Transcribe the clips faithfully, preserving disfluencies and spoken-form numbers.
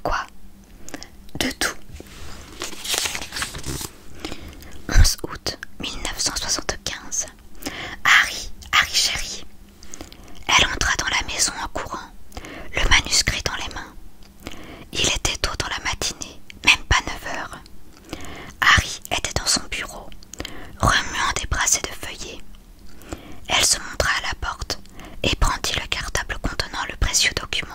quoi? De tout. onze août mille neuf cent soixante-quinze. Harry, Harry chérie. Elle entra dans la maison en courant, le manuscrit dans les mains. Il était tôt dans la matinée, même pas neuf heures. Harry était dans son bureau, remuant des brassées de feuillets. Elle se montra à la porte et brandit le cartable contenant le précieux document.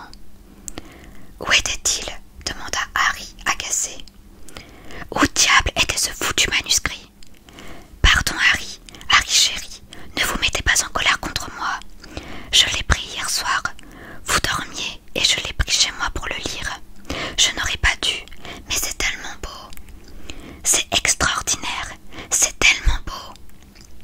« Où était-il » demanda Harry, agacé. « Où diable était ce foutu manuscrit ?»« Pardon, Harry, Harry chéri, ne vous mettez pas en colère contre moi. Je l'ai pris hier soir. Vous dormiez et je l'ai pris chez moi pour le lire. Je n'aurais pas dû, mais c'est tellement beau. C'est extraordinaire, c'est tellement beau. »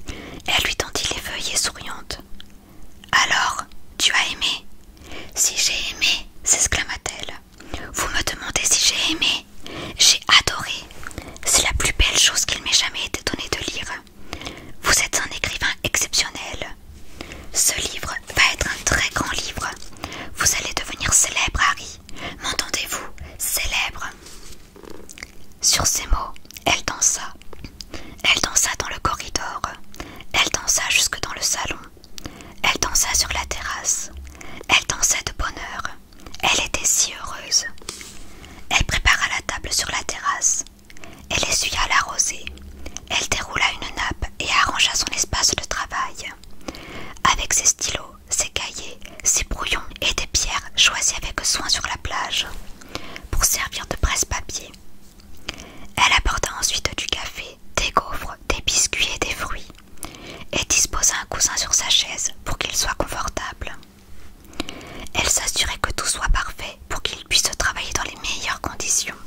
Elle lui tendit les feuillets souriante. « Alors, tu as aimé ?»« Si j'ai aimé, s'exclama-t-elle. Vous me demandez si j'ai aimé? J'ai adoré. C'est la plus belle chose qu'il m'ait jamais été donné de lire. Vous êtes un écrivain exceptionnel. Ce livre va être un très grand livre. Vous allez devenir célèbre, Harry. M'entendez-vous? Célèbre. » Sur ces mots, elle dansa. Elle dansa dans le corridor. Elle dansa jusque dans le salon. Elle dansa sur la terrasse. Elle dansait de bonheur. Elle était si heureuse. Elle prépara la table sur la terrasse. Elle essuya la rosée. Elle déroula une nappe et arrangea son espace de travail. Avec ses stylos, ses cahiers, ses brouillons et des pierres choisies avec soin sur la plage, pour servir de presse-papier. Elle apporta ensuite du café, des gaufres, des biscuits et des fruits, et disposa un coussin sur sa chaise pour qu'il soit confortable. Elle s'assurait que tout soit parfait pour qu'il puisse travailler dans les meilleures conditions.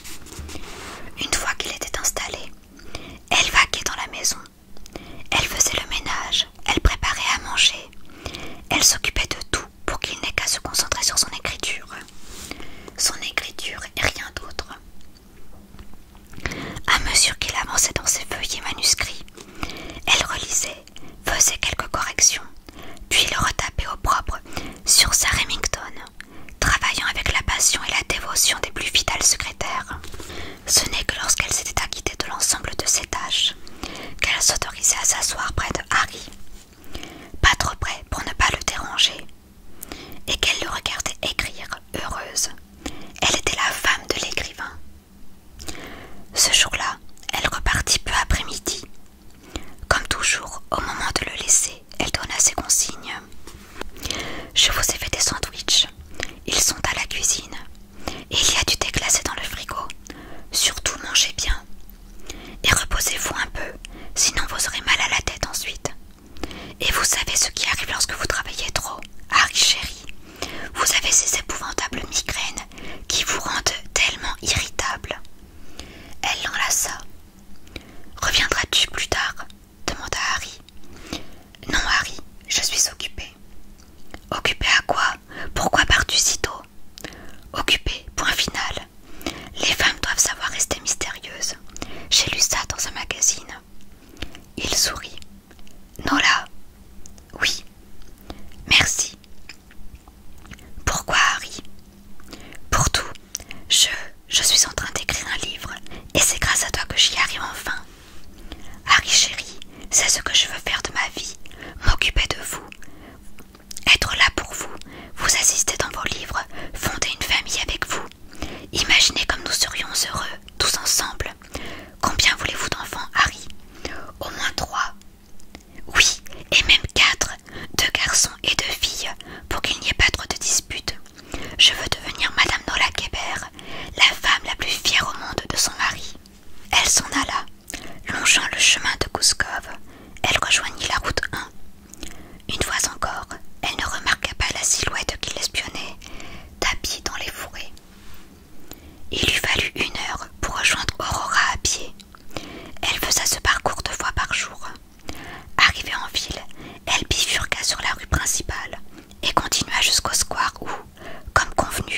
Une fois qu'il était installé, elle vaquait dans la maison. Elle faisait le ménage, elle préparait à manger. Elle s'occupait de tout pour qu'il n'ait qu'à se concentrer sur son écriture. Son écriture et rien d'autre. À mesure qu'il avançait dans ses feuillets manuscrits, elle relisait, faisait quelques corrections, puis le retapait au propre sur sa Remington, travaillant avec la passion et la dévotion des plus fidèles secrétaires. Ce n'est que lorsqu'elle s'était acquittée de l'ensemble de ses tâches qu'elle s'autorisait à s'asseoir près de Harry, pas trop près pour ne pas le déranger, et qu'elle le regardait écrire, heureuse. Elle était la femme de l'écrivain. Ce jour-là, elle repartit peu après-midi. Comme toujours, au moment de le laisser, elle donna ses consignes. « Je vous ai fait des sandwichs. Ils sont à la cuisine. Et il y a du thé glacé dans le frigo. Surtout mangez bien. Et reposez-vous un peu, sinon vous aurez mal à la tête ensuite. Et vous savez ce qui arrive lorsque vous travaillez trop, Harry chéri. Vous avez ces épouvantables migraines qui vous rendent tellement irritable. » Elle l'enlaça. « Reviendras-tu plus tard ?» demanda Harry. « Non, Harry, je suis occupée. »« Occupée à quoi? Pourquoi pars-tu si tôt ?»« Occupée, point final. Les femmes doivent savoir rester mystérieuses. J'ai lu ça dans un magazine. » Il sourit. « Nola? »« Oui. »« Merci. »« Pourquoi, Harry ?»« Pour tout. Je, je suis en train d'écrire un livre, et c'est grâce à toi que j'y arrive enfin. Harry chéri, c'est ce que je veux faire de ma vie, m'occuper de vous, être là pour vous, vous assister dans vos livres, fonder une famille avec vous. Imaginez comme nous serions heureux, tous ensemble. Combien voulez-vous d'enfants, Harry? Au moins trois. Oui, et même quatre, deux garçons et deux filles, pour qu'il n'y ait pas trop de disputes. Je veux devenir Madame Nola Kébert, la femme la plus fière au monde de son mari. » Elle s'en alla, longeant le chemin de Gouskov. Elle rejoignit la route un. Une fois encore, elle ne remarqua pas la silhouette qui l'espionnait, tapie dans les fourrés. Il lui fallut une heure pour rejoindre Aurora à pied. Elle faisait ce parcours deux fois par jour. Arrivée en ville, elle bifurqua sur la rue principale et continua jusqu'au square où, comme convenu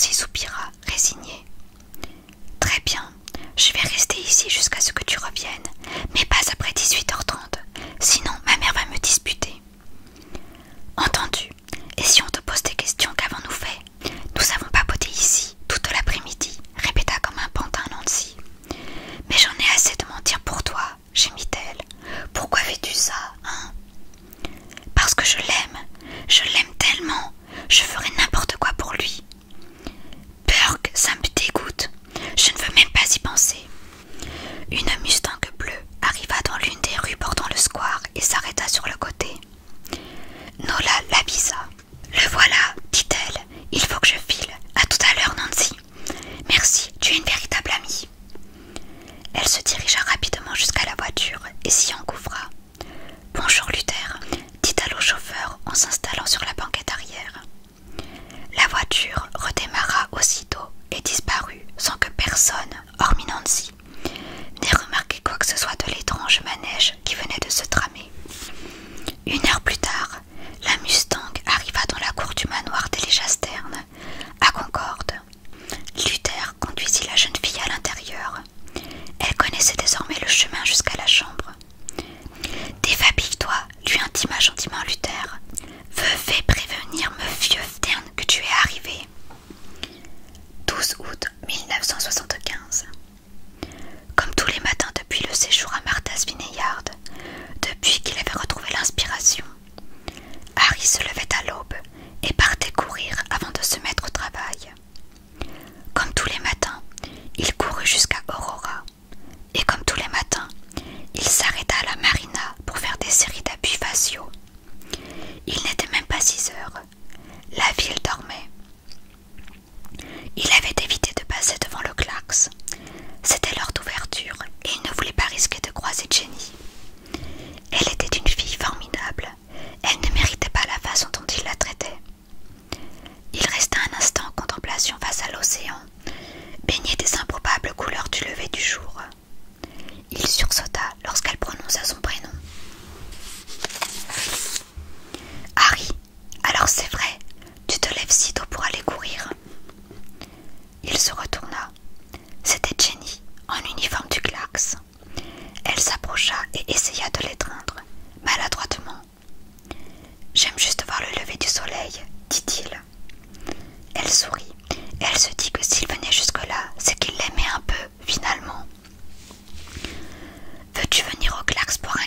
Nancy soupira, résignée. Très bien, je vais rester ici jusqu'à ce que tu reviennes, mais pas après dix-huit heures trente, sinon ma mère va me disputer. Entendu, et si on te pose des questions, qu'avons-nous fait? Nous avons papoté ici, toute l'après-midi, répéta comme un pantin Nancy. Mais j'en ai assez de mentir pour toi, gémit-elle. Pourquoi fais-tu ça, hein? Parce que je l'aime, je l'aime tellement, je ferai n'importe quoi pour lui. Burke, ça me dégoûte, je ne veux même pas y penser. Une Mustang bleue arriva dans l'une des rues bordant le square et s'arrêta sur le côté. Nola l'avisa. Le voilà, dit-elle, il faut que je file. À tout à l'heure, Nancy. Merci, tu es une véritable amie. Elle se dirigea rapidement jusqu'à la voiture et s'y engouffra. Bonjour, Luther, dit-elle au chauffeur en s'installant sur la banquette arrière. La voiture redémarra aussitôt et disparut sans que personne, hormis Nancy, n'ait remarqué quoi que ce soit de l'étrange manège qui venait de se tramer. Une heure plus tard, la Mustang arriva dans la cour du manoir d'Elijah Stern, à Concorde. Luther conduisit la jeune fille à l'intérieur. Elle connaissait désormais le chemin jusqu'à la chambre. « Déshabille-toi, lui intima gentiment Luther. « Veuve prévenir monsieur Stern que tu es arrivé. » douze août mille neuf cent soixante-quinze. Comme tous les matins depuis le séjour à Martha's Vineyard, depuis qu'il avait retrouvé l'inspiration, Harry se levait à l'aube et partait courir avant de se mettre au travail. Comme tous les matins, il courut jusqu'à Aurora, et comme tous les matins, il s'arrêta à la marina pour faire des séries d'appuis faciaux. Il n'était même pas six heures. La ville dormait. Il avait évité de passer devant le Clarks. C'était l'heure d'ouverture et il ne voulait pas risquer de croiser Jenny. Elle était une fille formidable. Elle ne méritait pas la façon dont il la traitait. Il resta un instant en contemplation face à l'océan, baigné des improbables couleurs du lever du jour. Il sursauta lorsqu'elle prononça son prénom. « Harry, alors c'est vrai, tu te lèves si tôt pour aller courir ?» Il se retourna. C'était Jenny, en uniforme du Clarks. Elle s'approcha et essaya de l'étreindre, maladroitement. « J'aime juste voir le lever du soleil, » dit-il. Elle sourit, et elle se dit que s'il venait jusque-là, c'est qu'il l'aimait un peu, finalement. « Veux-tu venir au Clarks pour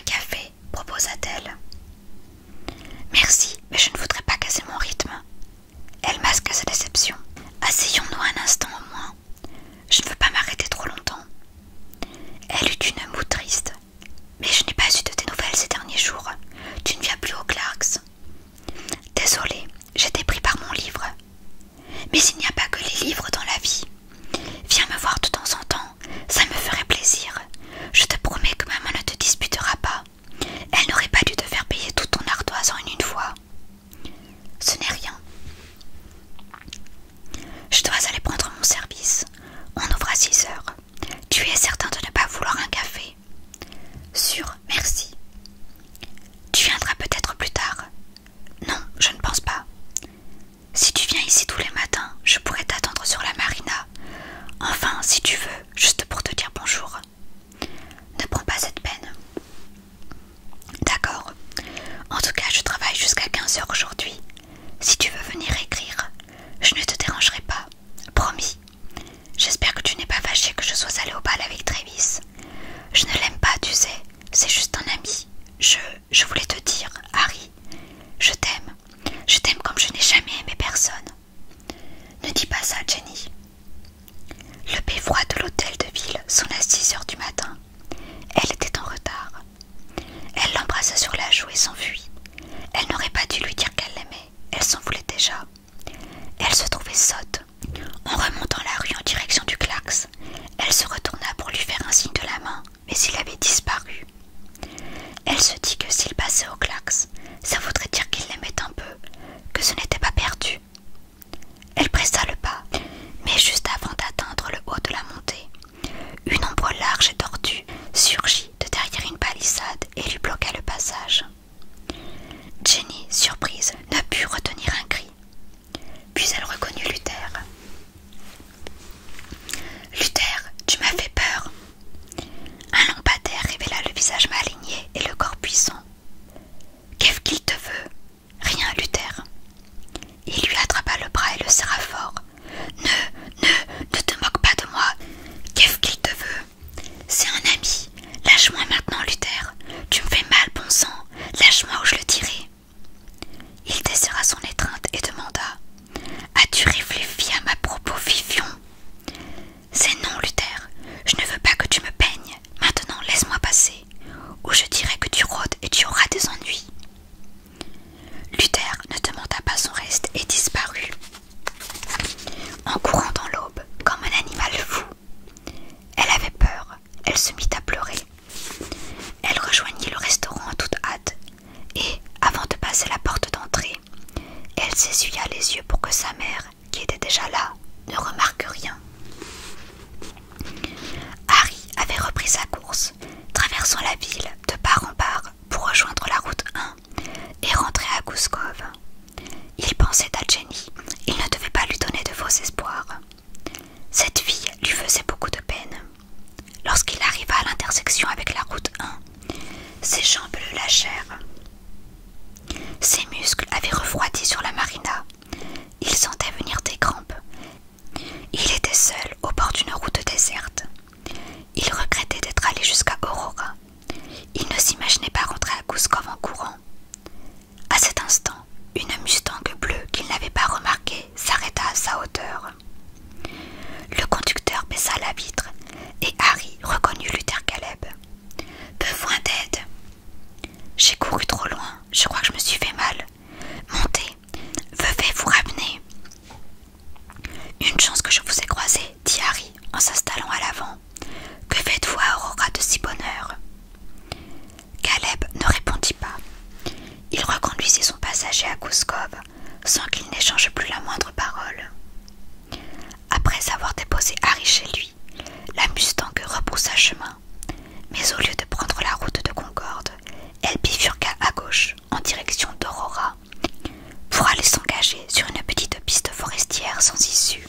seul au bord d'une route déserte. Il regrettait d'être allé jusqu'à Aurora. Il ne s'imaginait pas rentrer à Gouskov en courant. À cet instant, une Mustang bleue qu'il n'avait pas remarquée s'arrêta à sa hauteur. Le conducteur baissa la vitre et Harry reconnut Luther Caleb. « Besoin d'aide. J'ai couru trop loin, je crois que je me suis fait mal. Montez, veuillez vous ramener. » Une chance que je vous ai croisé, dit Harry en s'installant à l'avant. Que faites-vous à Aurora de si bonne heure? Caleb ne répondit pas. Il reconduisit son passager à Gouskov sans qu'il n'échange plus la moindre parole. Après avoir déposé Harry chez lui, la Mustang rebroussa chemin, mais au lieu de prendre la route de Concorde, elle bifurqua à gauche en direction d'Aurora pour aller s'engager sur une petite piste forestière sans issue.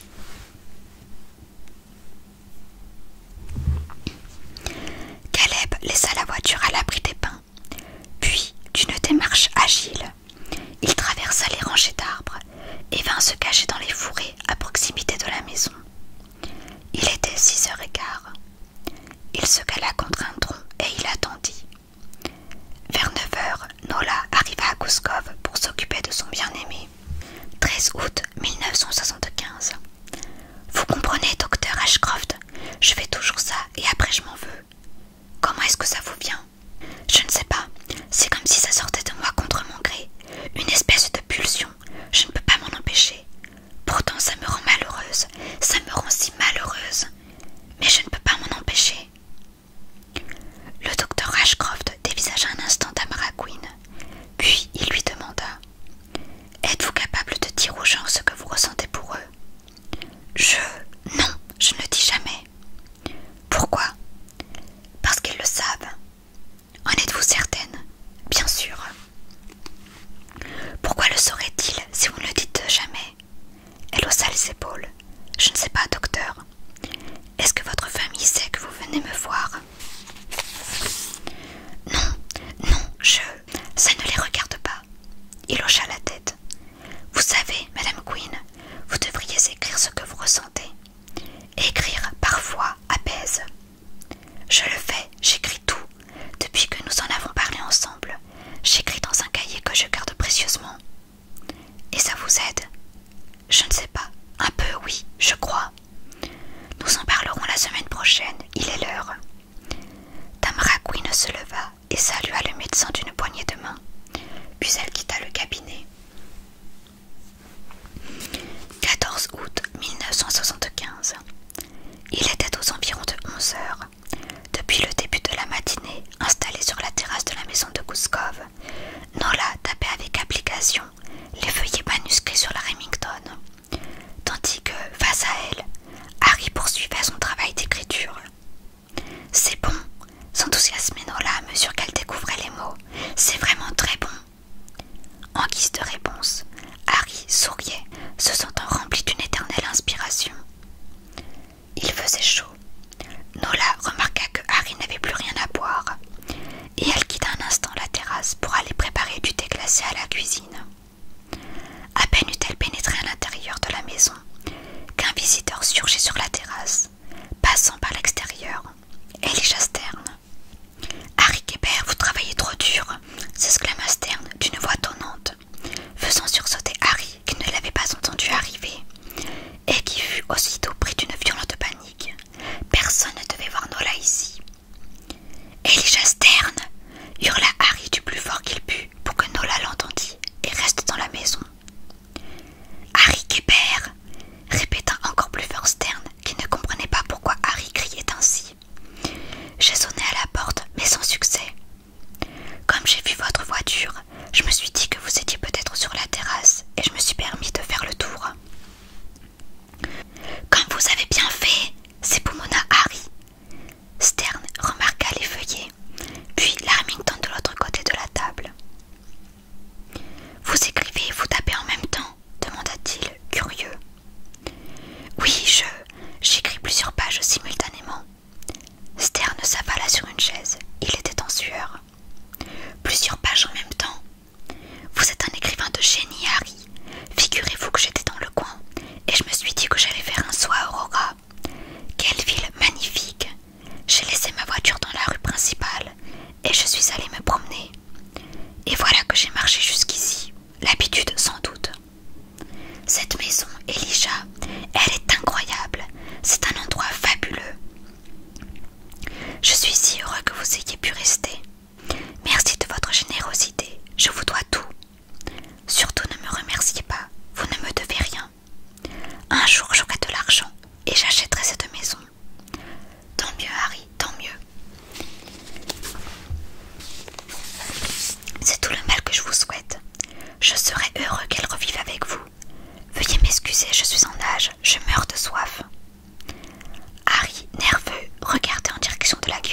Caleb laissa la voiture à l'abri des pins, puis, d'une démarche agile, il traversa les rangées d'arbres et vint se cacher dans les fourrés à proximité de la maison. Il était six heures et quart. Il se cala contre un tronc et il attendit. Vers neuf heures, Nola arriva à Gouskov pour s'occuper de son bien-aimé. treize août mille neuf cent soixante-quinze. Vous comprenez, docteur Ashcroft, je fais toujours ça et après je m'en veux. Comment est-ce que ça vous vient? Je ne sais pas, c'est comme si ça sortait de moi contre mon gré, une espèce de pulsion, je ne peux pas m'en empêcher. Pourtant ça me rend malheureuse, ça me rend si malheureuse, mais je ne peux pas m'en empêcher. Le docteur Ashcroft dévisagea un instant Tamara Quinn, puis il lui demanda « Êtes-vous capable de dire aux gens ce que vous ressentez pour eux ?» Je... non, je ne le dis jamais. Pourquoi? Parce qu'ils le savent. En êtes-vous certaine? Bien sûr. Pourquoi le sauraient-ils si vous ne le dites jamais? Elle haussa les épaules. Je ne sais pas, docteur. Est-ce que votre famille sait que vous venez me voir? Non, non, je... ça ne les regarde pas. Il hocha la tête. Vous savez, Madame Quinn, vous devriez écrire ce que vous ressentez. Écrire, parfois, apaise. Je le fais, j'écris tout. Depuis que nous en avons parlé ensemble, j'écris dans un cahier que je garde précieusement. Et ça vous aide? Je ne sais pas. Un peu, oui, je crois. Nous en parlerons la semaine prochaine, il est l'heure. Tamara Quinn se leva et salua le médecin d'une poignée de main. Puis elle quitta le cabinet. quatorze août mille neuf cent soixante-quinze. Il était aux environs de onze heures. Depuis le début de la matinée, installée sur la terrasse de la maison de Gouskov, Nola tapait avec application les feuillets manuscrits sur la Remington, tandis que, face à elle, Harry poursuivait son travail d'écriture. « C'est bon !» s'enthousiasmait Nola à mesure qu'elle découvrait les mots. « C'est vraiment très bon !» En guise de réponse, Harry souriait, se sentant rempli d'une éternelle inspiration.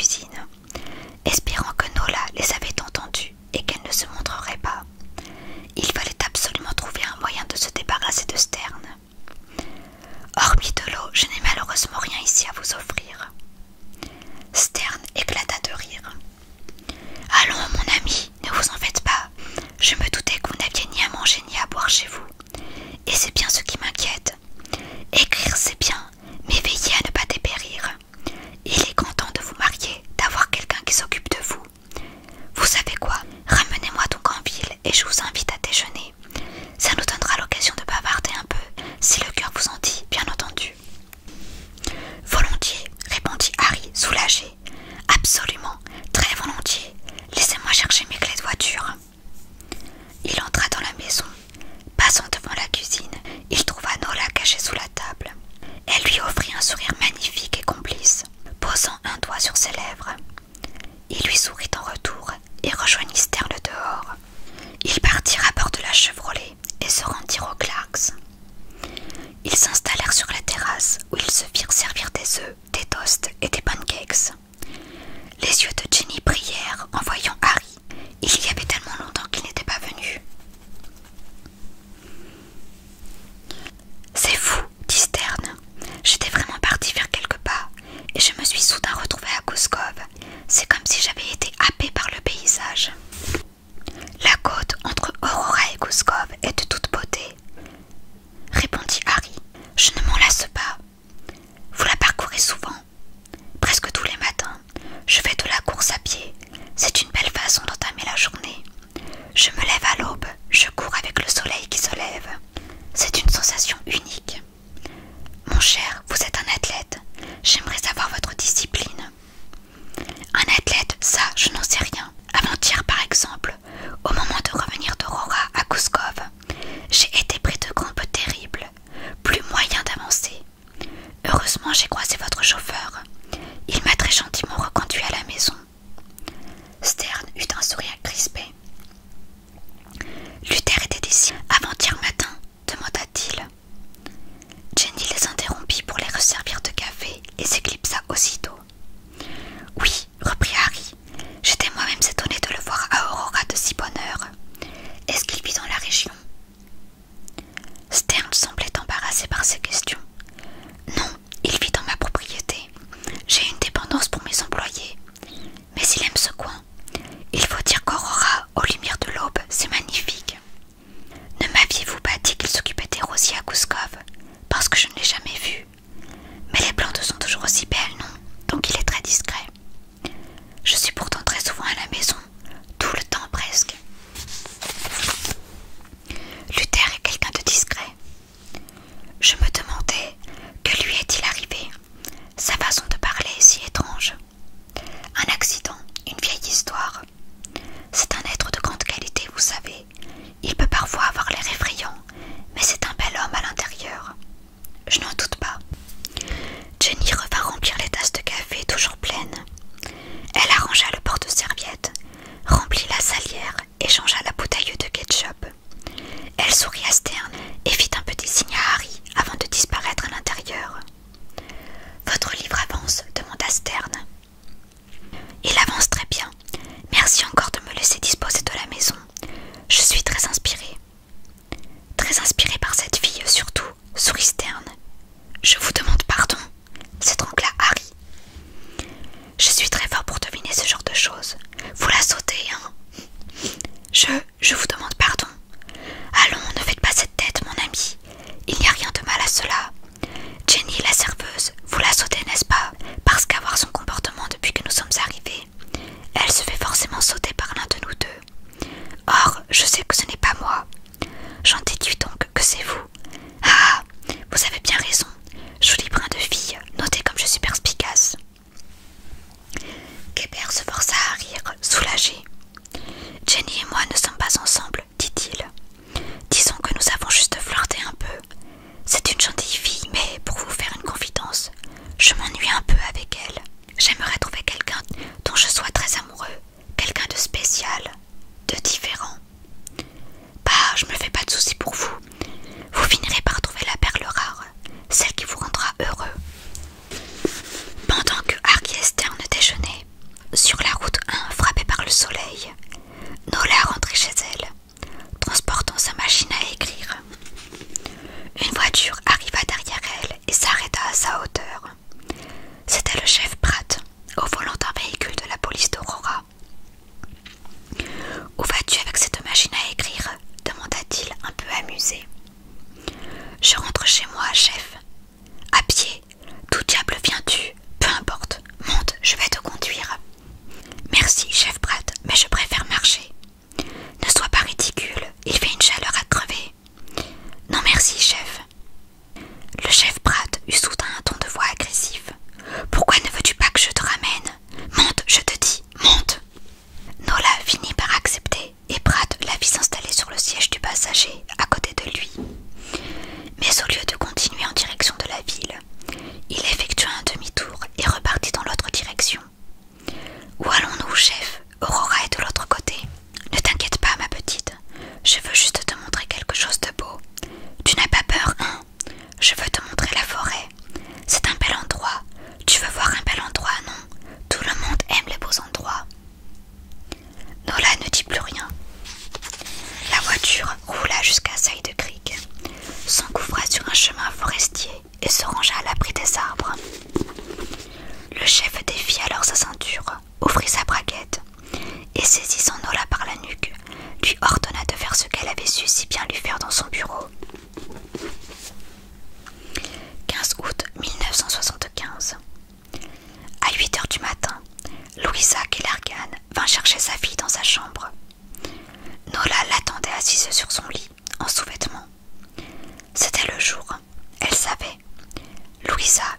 cuisine, espérant que Nola les avait entendus et qu'elle ne se montrerait pas. Il fallait absolument trouver un moyen de se débarrasser de Stern. Hormis de l'eau, je n'ai malheureusement rien ici à vous offrir. Stern éclata de rire. Allons, mon ami, ne vous en faites pas. Je me doutais que vous n'aviez ni à manger ni à boire chez vous. Et c'est bien ce qui m'inquiète. Écrire, c'est bien, mais veillez à ne pas dépérir. Il est grand temps de vous marier, d'avoir quelqu'un qui s'occupe de vous. Vous savez quoi? Ramenez-moi donc en ville et je vous invite à déjeuner. Ça nous donnera l'occasion de bavarder un peu, si le cœur vous en dit, bien entendu. Volontiers, répondit Harry, soulagé. Absolument, très volontiers. Laissez-moi chercher mes clés de voiture. Il entra dans la maison. Passant devant la cuisine, il trouva Nola cachée sous la table. Elle lui offrit un sourire magnifique et complice, posant un doigt sur ses lèvres. Il lui sourit en retour et rejoignit Stern dehors. Ils partirent à bord de la Chevrolet et se rendirent aux Clarks. Ils s'installèrent sur la terrasse où ils se firent servir des œufs, des toasts et des pancakes. Les yeux de Jenny brillèrent en voyant Harry. Il y avait tellement longtemps qu'il n'était pas venu. C'est fou, dit Stern. J'étais vraiment partie faire quelques pas et je me suis soudain retrouvée à Cuscov. C'est comme si j'avais été happée par le paysage. La côte entre Aurora et Cuscov est de toute beauté, répondit Harry. Je ne m'en lasse pas. Vous la parcourez souvent? Presque tous les matins. Je fais de la course à pied. C'est une belle façon d'entamer la journée. Je me lève à l'aube, je cours avec le soleil qui se lève. C'est une sensation unique. Mon cher, vous êtes un athlète. J'aimerais savoir votre discipline. Un athlète, ça, je n'en sais rien. Avant-hier, par exemple, au moment de revenir d'Aurora à Cuscov, j'ai été pris de crampes terribles. Plus moyen d'avancer. Heureusement, j'ai croisé votre chauffeur. Il m'a très gentiment reconduit à la maison. Stern eut un sourire crispé. Luther était ici avant-hier matin, demanda-t-il. Jenny les interrompit pour les resservir de café et s'éclipsa aussitôt. Oui, reprit Harry, j'étais moi-même étonné de le voir à Aurora de si bonne heure. Est-ce qu'il vit dans la région? Stern semblait embarrassé par ces questions. Non, il vit dans ma propriété. J'ai une dépendance pour mes employés. Mais il aime ce coin. Il faut dire qu'Aurora, aux lumières de l'aube, c'est magnifique. Ne m'aviez-vous pas dit qu'il s'occupait des rosiers à Cuscov? Parce que je ne l'ai jamais vu. Mais les plantes sont toujours aussi belles, non?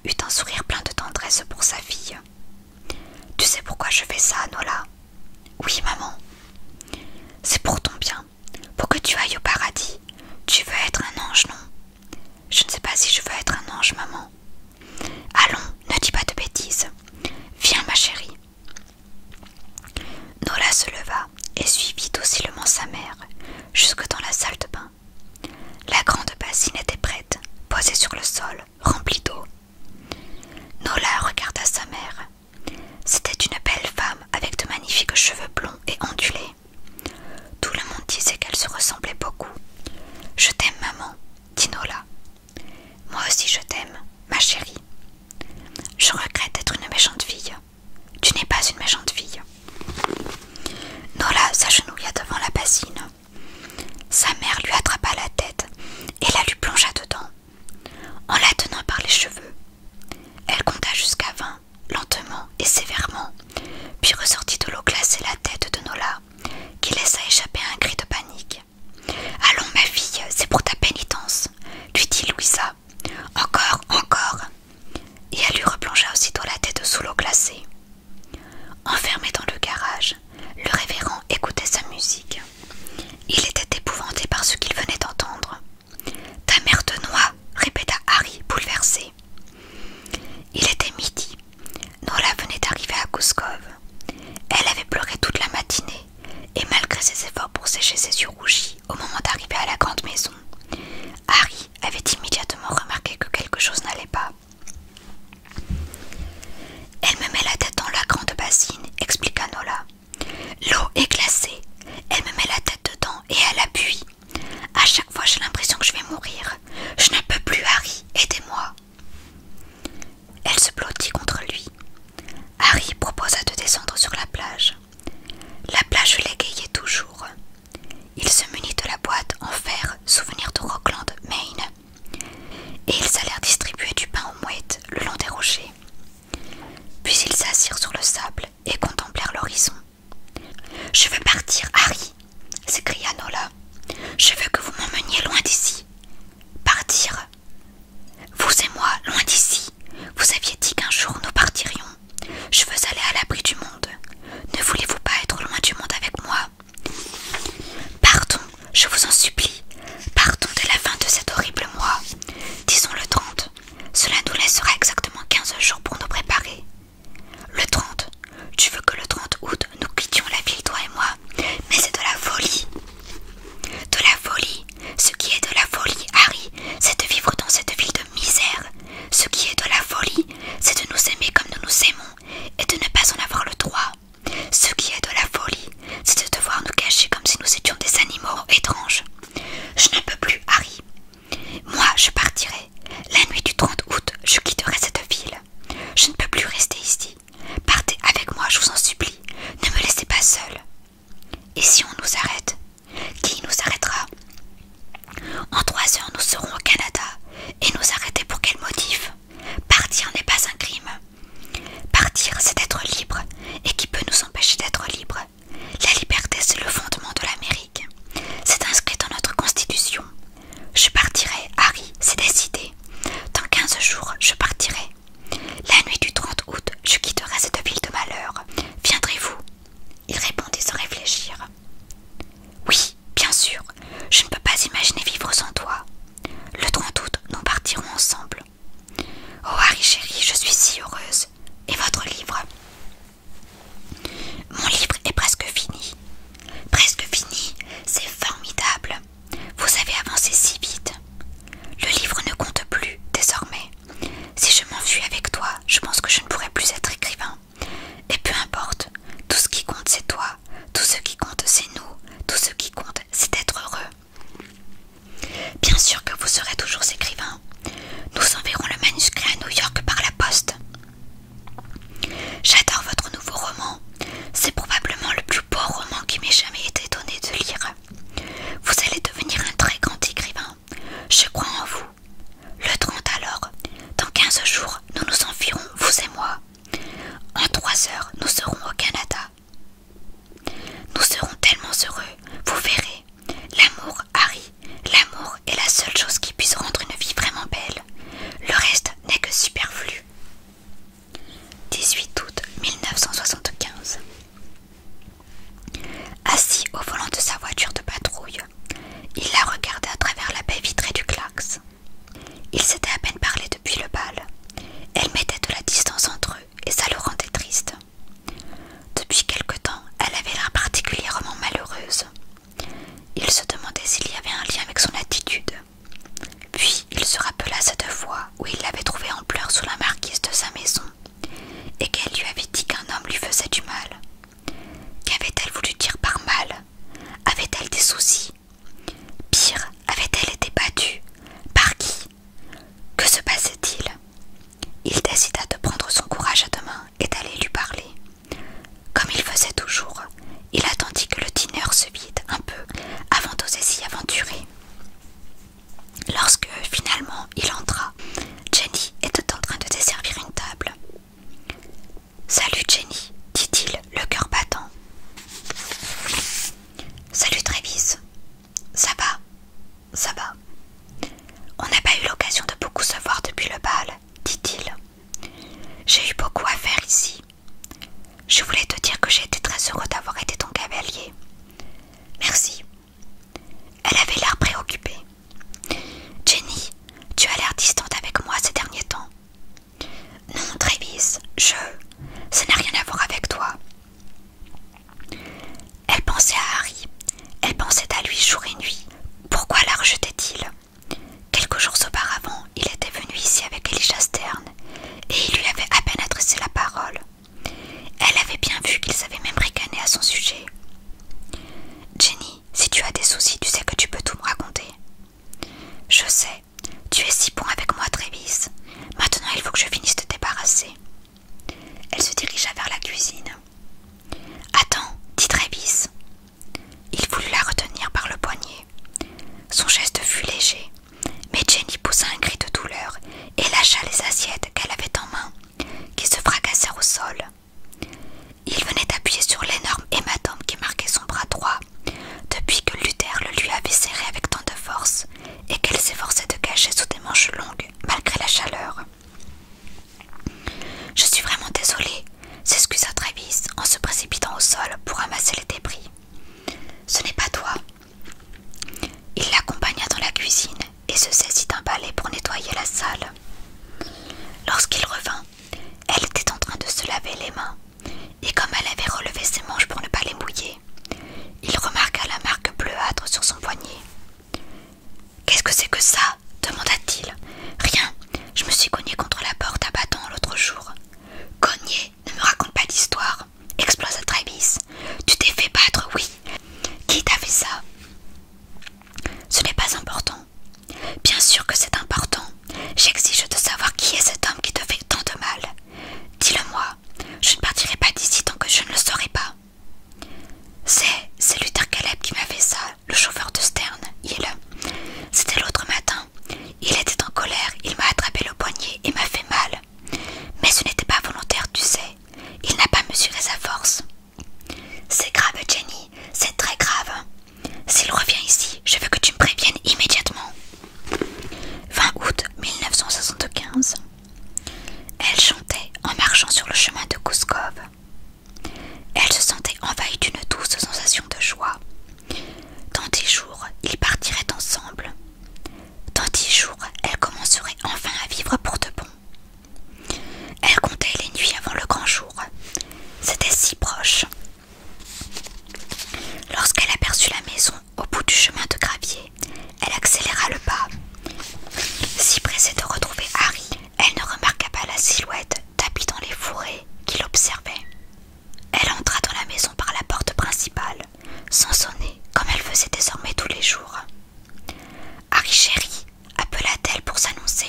eut un sourire plein de tendresse pour sa fille. « Tu sais pourquoi je fais ça, Nola ?»« Oui, maman. »« C'est pour ton bien, pour que tu ailles au paradis. Tu veux être un ange, non ?»« Je ne sais pas si je veux être un ange, maman. »« Allons, ne dis pas de bêtises. Viens, ma chérie. » Nola se leva et suivit docilement sa mère jusque dans la salle de bain. La grande bassine était prête, posée sur le sol, remplie d'eau. Nola regarda sa mère. C'était une belle femme avec de magnifiques cheveux blonds et ondulés. Tout le monde disait qu'elle se ressemblait beaucoup. « Je t'aime, maman, » dit Nola. « Moi aussi je t'aime, ma chérie. Je regrette d'être une méchante fille. Tu n'es pas une méchante fille. » Nola s'agenouilla devant la bassine. Sa mère lui attrapa la tête et la lui plongea dedans, en la tenant par les cheveux. Elle compta jusqu'à vingt, lentement et sévèrement, puis ressortit de l'eau glacée la tête de Nola, qui laissa échapper un cri de panique. « Allons, ma fille, c'est pour ta pénitence, » lui dit Louisa. « Encore, encore !» Et elle lui replongea aussitôt la tête sous l'eau glacée. Enfermé dans le garage, le révérend écoutait sa musique. Il était épouvanté par ce qu'il venait d'entendre. « Ta mère te noie !» répéta Harry, bouleversé. Il était midi. Nola venait d'arriver à Gouskov. Elle avait pleuré toute la matinée, et malgré ses efforts pour sécher ses yeux rougis au moment d'arriver à la grande maison, Harry avait immédiatement remarqué que quelque chose n'allait pas. « Elle me met la tête dans la grande bassine, » expliqua Nola. « L'eau est glacée, elle me met la tête dedans et elle appuie. À chaque fois j'ai l'impression que je vais mourir. Je n'en peux plus, Harry, aidez-moi. » Elle se blottit contre lui. Harry proposa de descendre sur la plage. La plage l'égayait toujours. Il se munit de la boîte en fer souvenir de Rockland, Maine, et ils allèrent distribuer du pain aux mouettes le long des rochers. Puis ils s'assirent sur le sable et contemplèrent l'horizon. « Je veux partir, Harry !» s'écria Nola. « Je veux que vous m'emmeniez loin d'ici. »« Partir ? Vous et moi, loin d'ici. Vous aviez dit qu'un jour nous partirions. Je veux aller à l'abri du monde. Ne voulez-vous pas être loin du monde avec moi ? Partons, je vous en supplie. Partons dès la fin de cet horrible mois. Disons le trente. Cela nous laissera exactement quinze jours pour nous préparer. Le trente. Tu veux que le trente août nous quittions la ville, toi et moi ? Mais c'est de la folie. De la folie. Ce qui est de la folie, Harry, c'est de vivre dans cette ville de misère. Ce qui est de la folie, c'est de nous aimer comme nous nous aimons et de ne pas en avoir le droit. Ce qui est de la folie, c'est de devoir nous cacher comme si nous étions des animaux étranges. Je n'en peux plus, Harry. Moi, je partirai. La nuit du trente août, je quitterai cette ville. Je ne peux plus rester ici. Partez avec moi, je vous en supplie. Ne me laissez pas seule. Et si on nous arrête ? Qui nous arrêtera ? En trois heures, nous serons au Canada. Et nous arrêter pour quel motif ? Partir n'est pas un crime. Partir, c'est être libre. Et qui peut nous empêcher d'être libres ? La liberté, c'est le fondement de l'Amérique. C'est inscrit dans notre constitution. Je partirai, Harry, c'est décidé. Dans quinze jours, je partirai. La nuit du trente août, je quitterai cette ville de malheur. Viendrez-vous ? Il répondit sans réfléchir. Oui, bien sûr. Je ne peux pas imaginer vivre sans toi. Le trente août, nous partirons ensemble. Oh Harry chéri, je suis si heureuse. Et votre livre ? Mon livre est presque fini. Presque fini, c'est formidable. Vous avez avancé si vite. Le livre ne compte plus, désormais. Si je m'enfuis avec toi, je pense que je ne pourrai plus être écrivain. Et peu importe, tout ce qui compte c'est toi, tout ce qui compte c'est nous, tout ce qui compte c'est d'être heureux. Bien sûr que vous serez toujours écrivain. Nous enverrons le manuscrit à New York par la poste. J'adore votre nouveau roman. C'est probablement le plus beau roman qui m'ait jamais été donné de lire. Vous allez devenir un très grand écrivain. Je crois en vous. Le trente alors, dans quinze jours, nous nous enfuirons, vous et moi. et qu'elle lui avait dit qu'un homme lui faisait du mal. Qu'avait-elle voulu dire par mal? Avait-elle des soucis? Pire, avait-elle été battue? Par qui? Que se passait-il? Il décida de prendre son courage à deux mains et d'aller lui parler. Comme il faisait toujours, il attendit que le dîner se vide un peu avant d'oser s'y aventurer. Lorsque, finalement, il entra, Jenny était en train de desservir une table. « Salut Jenny, dit-il, le cœur battant. « Salut Travis. Ça va? Ça va. On n'a pas eu l'occasion de beaucoup se voir depuis le bal, dit-il. J'ai eu beaucoup à faire ici. Je voulais te dire que j'ai été très heureux d'avoir été ton cavalier. Merci. » Elle avait l'air préoccupée. « Jenny, tu as l'air distante avec moi ces derniers temps. »« Non, Travis, je... ça n'a rien à voir avec toi. » Elle pensait à Harry. Elle pensait à lui jour et nuit. Pourquoi la rejetait-il? Quelques jours auparavant, il était venu ici avec Elisha Stern et il lui avait à peine adressé la parole. Elle avait bien vu qu'ils avaient même ricané à son sujet. « Jenny, si tu as des soucis, tu sais que tu peux tout me raconter. »« Je sais, tu es si bon avec moi, Travis. Maintenant, il faut que je finisse de te débarrasser. » Elle se dirigea vers la cuisine. « Attends, dit Travis. » Il voulut la retenir par le poignet. Son geste fut léger, mais Jenny poussa un cri de douleur et lâcha les assiettes qu'elle avait en main, qui se fracassèrent au sol. Il venait d'appuyer sur l'énorme hématome qui marquait son bras droit, depuis que Luther le lui avait serré avec tant de force et qu'elle s'efforçait de cacher sous des manches longues, malgré la chaleur. « Je suis vraiment désolée, » s'excusa Travis en se précipitant au sol pour ramasser les débris. « Ce n'est pas toi. » Il l'accompagna dans la cuisine et se saisit d'un balai pour nettoyer la salle. Lorsqu'il revint, elle était en train de se laver les mains, et comme elle avait relevé ses manches pour ne pas les mouiller, il remarqua la marque bleuâtre sur son poignet. « Qu'est-ce que c'est que ça ?» demanda-t-il. « Rien, je me suis cogné contre la porte à bâton l'autre jour. »« Cogné, ne me raconte pas d'histoire !» explosa Travis. « Tu t'es fait battre, oui. Qui t'a fait ça ?»« Ce n'est pas important. »« Bien sûr que c'est important. J'exige de savoir qui est cet homme qui te fait tant de mal. Dis-le-moi, je ne partirai pas d'ici tant que je ne le saurai pas. »« C'est, c'est Luther Caleb qui m'a fait ça, le chauffeur de Stern. Il... C'était l'autre matin. Il était en colère, il m'a attrapé le poignet et m'a fait mal. Mais ce n'était pas volontaire, tu sais. Il n'a pas mesuré sa force. »« C'est grave, Jenny, c'est très grave. S'il revient ici, je veux que tu me préviennes immédiatement. » vingt août mille neuf cent soixante-quinze. Elle chantait en marchant sur le chemin de Kuskov. Elle se sentait envahie d'une douce sensation de joie. Dans dix jours, ils partiraient ensemble. Dans dix jours, elle commencerait enfin à vivre pour de bon. Elle comptait les nuits avant le grand jour. C'était si proche. Lorsqu'elle aperçut la maison au bout du chemin de gravier, elle accéléra le pas. Si pressée de retrouver Harry, elle ne remarqua pas la silhouette tapie dans les fourrés qui l'observait. Elle entra dans la maison par la porte principale, sans sonner, comme elle faisait désormais tous les jours. « Harry chéri !» appela-t-elle pour s'annoncer.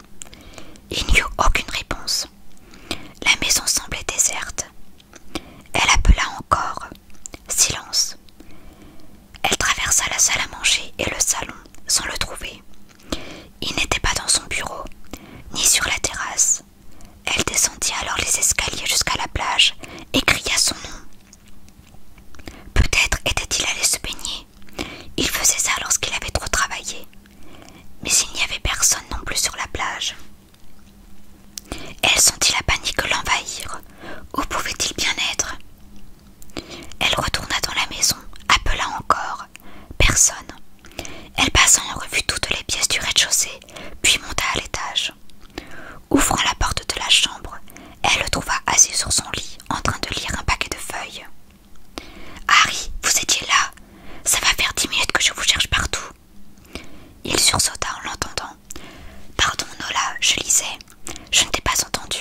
Il n'y eut aucune réponse. La maison semblait déserte. Elle appela encore. Silence. Elle traversa la salle à manger et le salon, sans le trouver. Il n'était pas dans son bureau, ni sur la terrasse. Elle descendit alors les escaliers jusqu'à la plage et cria son nom. Peut-être était-il allé se baigner. Il faisait ça lorsqu'il avait trop travaillé. Mais il n'y avait personne non plus sur la plage. Elle sentit la panique l'envahir. Où pouvait-il bien être? Elle retourna dans la maison, appela encore. Personne. Elle passa en revue toutes les pièces du rez-de-chaussée, puis monta à l'étage. Ouvrant la porte de la chambre, elle le trouva assis sur son lit, en train de lire un paquet de feuilles. « Harry, vous étiez là? Ça va faire dix minutes que je vous cherche partout. » Il sursauta en l'entendant. « Pardon, Nola, je lisais. Je ne t'ai pas entendu. »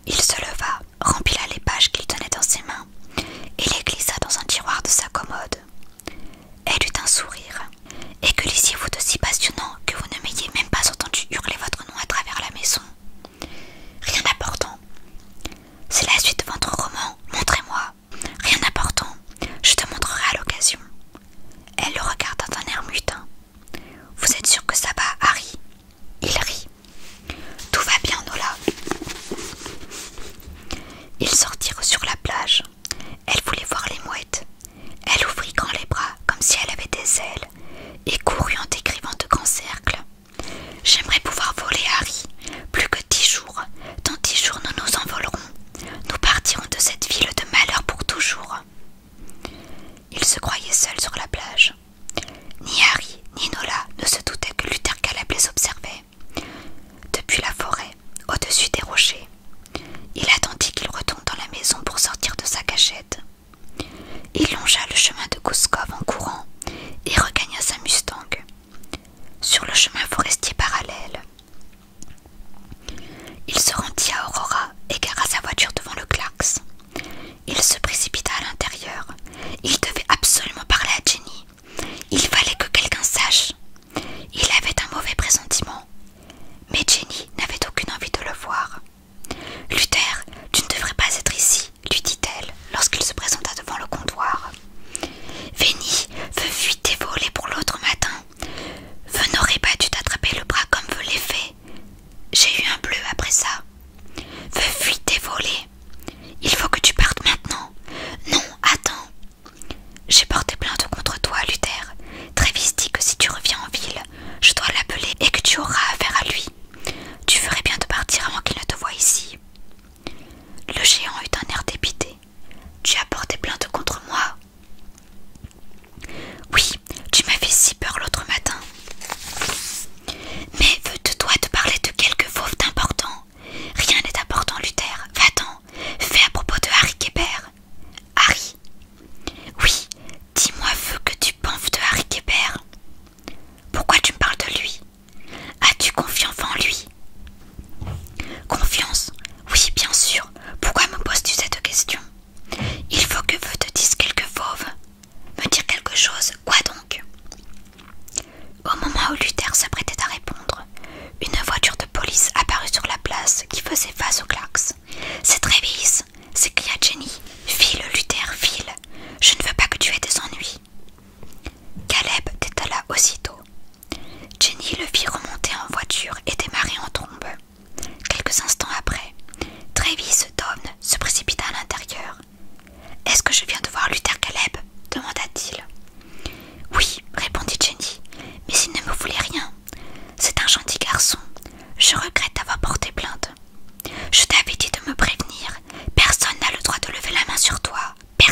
Il se leva, remplit les pages qu'il tenait dans ses mains et les glissa dans un tiroir de sa commode. Elle eut un sourire. « Et que lisiez-vous de si passionnant que vous ne m'ayez même pas entendu hurler votre nom à travers la maison ?»« Rien d'important. »« C'est la suite de votre roman, montrez-moi. »« Rien d'important. Je te montrerai à l'occasion. » Elle le regarda d'un air mutin. « Vous êtes sûr que ça va, Harry ?» Il rit. « Tout va bien, Nola. » Ils sortirent sur la plage. Elle voulait voir les mouettes. Elle ouvrit grand les bras comme si elle avait des ailes et courut en décrivant de grands cercles. « J'aimerais pouvoir voler, Harry. Plus que dix jours. Dans dix jours, nous nous envolerons. Nous partirons de cette ville de malheur pour toujours. » Ils se croyaient seuls sur la plage. Ni Harry ni Nola ne se doutaient que Luther Caleb les observait. Depuis la forêt, au-dessus des rochers, il attendit qu'il retourne dans la maison pour sortir de sa cachette. Il longea le chemin de Gouskov en courant et regagna sa Mustang. Sur le chemin forestier parallèle, il se rendit à Aurora et gara sa voiture devant le Clarks. Il se précipita à l'intérieur. Il devait absolument parler à Jenny. Il fallait que quelqu'un sache. Il avait un mauvais pressentiment. Mais Jenny n'avait aucune envie de le voir. « Luther, tu ne devrais pas être ici, » lui dit-elle lorsqu'il se présenta devant le comptoir. « Vénie veut fuiter et voler pour l'autre matin. Veut n'aurait pas dû t'attraper le bras comme veut les fées. J'ai eu un bleu après ça. Veut fuiter et voler. Il faut que tu partes maintenant. Non, attends. J'ai porté plainte contre toi, Luther. Travis dit que si tu reviens en ville, je dois l'appeler et que tu auras affaire à lui. Tu ferais bien de partir avant qu'il ne te voie ici. » Le géant eut un air dépité. « Tu as porté plainte contre moi ?»« Oui, tu m'as fait si peur l'autre matin. »« Mais veux-toi te parler de quelque fauve d'important. Rien n'est important, Luther. Va-t'en. Fais à propos de Harry Kéber. »« Harry ?»« Oui, dis-moi, veux que tu penses de Harry Kéber. »« Pourquoi tu me parles de lui? As-tu confiance en lui? » Confiance? Oui, bien sûr. Pourquoi me poses-tu cette question? Il faut que Veu te dise quelque fauve. Me dire quelque chose. Quoi donc? Au moment où Luther s'apprêtait à répondre, une voiture de police apparut sur la place qui faisait face aux Clarks. « C'est Travis !» s'écria Jenny. « File, Luther, file. Je ne veux pas que tu aies des ennuis. » Caleb détala aussitôt. Jenny le fit remonter en voiture et démarrer en trombe. Quelques instants après, Travis Dawn se précipita à l'intérieur. « Est-ce que je viens de voir Luther Caleb ?» demanda-t-il. « Oui, répondit Jenny, mais il ne me voulait rien. C'est un gentil garçon. Je regrette d'avoir porté plainte. Je t'avais dit de me prévenir. Personne n'a le droit de lever la main sur toi. Personne. »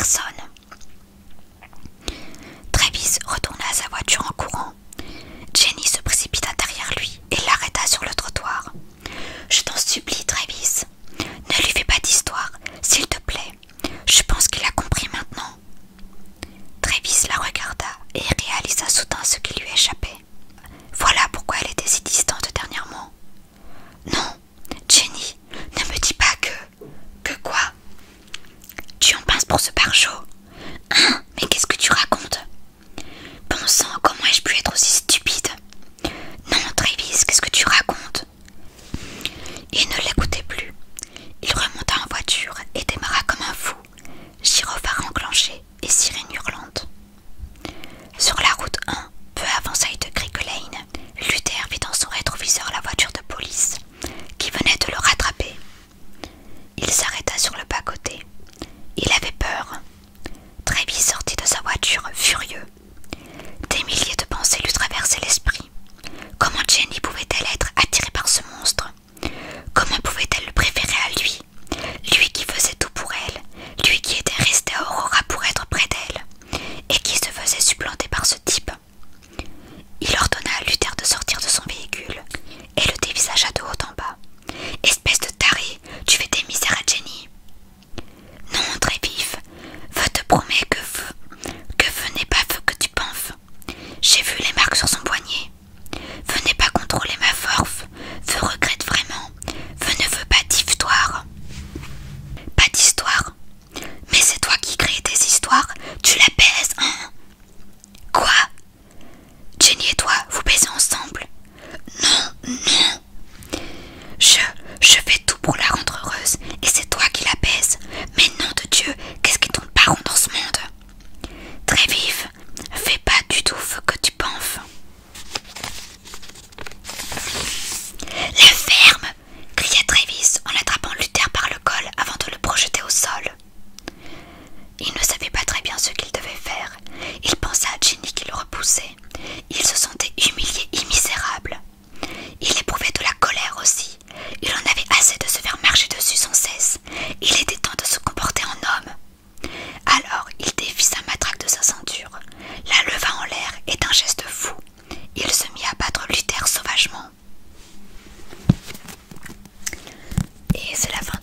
Travis retourna à sa voiture en courant. Jenny se précipita derrière lui et l'arrêta sur le trottoir. « Je t'en supplie, Travis. Ne lui fais pas d'histoire, s'il te plaît. Je pense qu'il a compris maintenant. » Travis la regarda et réalisa soudain ce qui lui échappait. Voilà pourquoi elle était si distante dernièrement. « Non, Jenny, ne me dis pas que... Que quoi? Tu en pinces pour ce pare-chaud? Hein? Mais qu'est-ce que tu racontes? Bon sang, comment ai-je pu être aussi stupide? Non, Travis, qu'est-ce que tu racontes? » Il ne l'écoutait plus. Il remonta en voiture et démarra comme un fou, gyrophare enclenché et sirène hurlante. Sur la route un, peu avant Side Creek Lane, Luther vit dans son rétroviseur la voiture de police qui venait de le rattraper. Il s'arrêta sur le bas-côté. Il avait peur. Travis sortit de sa voiture furieux. Des milliers de pensées lui traversaient l'esprit. Comment Jenny pouvait-elle être attirée par ce monstre? Comment pouvait-elle le préférer à lui? Lui qui faisait tout pour elle, lui qui était resté à Aurora pour être près d'elle, et qui se faisait supplanter par ce type. Il ordonna à Luther de sortir de son véhicule et le dévisagea de haut en bas. « Espèce de taré, tu fais des misères à Jenny. »« Non, très vif, Veu te promet que Veu, que Veu n'est pas Veu que tu penses. J'ai vu les marques sur son poignet. Veu n'est pas contrôler ma force. Veu regrette vraiment. Veu ne veut pas de victoire. »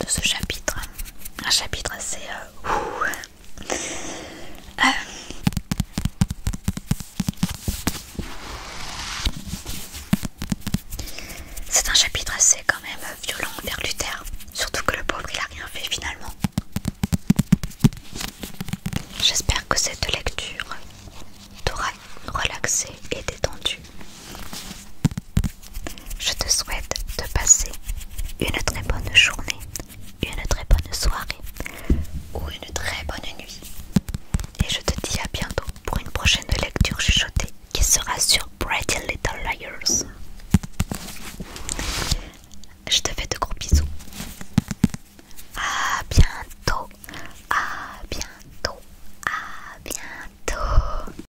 de ce chapitre. Un chapitre assez... Euh, ouh. Euh, c'est un chapitre assez quand même violent envers Luther.